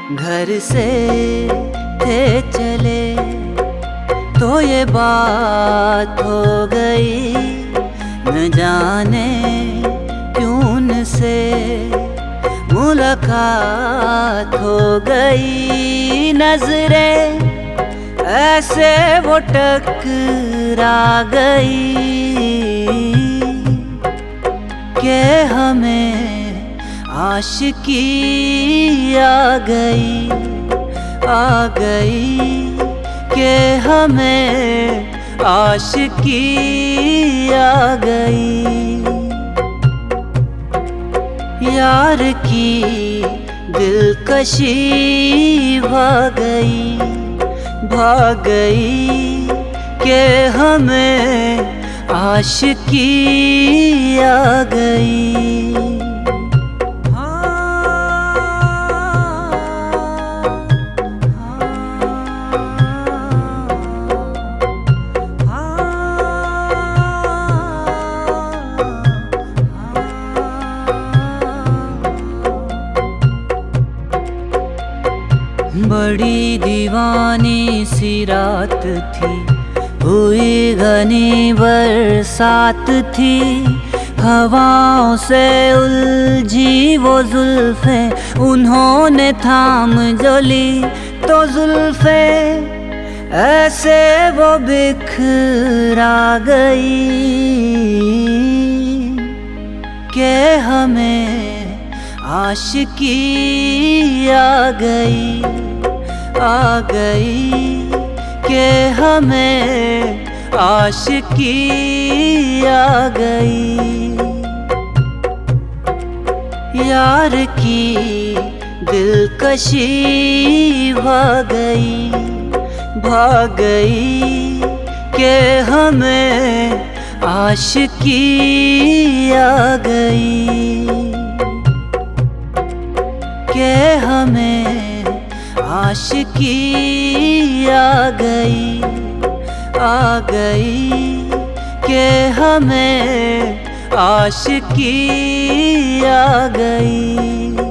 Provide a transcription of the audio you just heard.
घर से थे चले तो ये बात हो गई, न जाने क्यों उनसे मुलाकात हो गई। नजरें ऐसे वो टकरा गई कि हमें आशिकी आ गई, आ गई कि हमें आशिकी आ गई। यार की दिलकशी भाग गई, भाग गई कि हमें आशिकी आ गई। बड़ी दीवानी सी रात थी, हुई घनी बरसात थी। हवाओं से उलझी वो जुल्फें उन्होंने थाम जो ली, तो जुल्फें ऐसे वो बिखरा गई कि हमें आशिकी आ गई, आ गई कि हमें आशिकी आ गई। यार की दिलकशी भाग गई, भाग गई कि हमें आशिकी आ गई, कि हमें आशिकी आ गई, आ गई कि हमें आशिकी आ गई।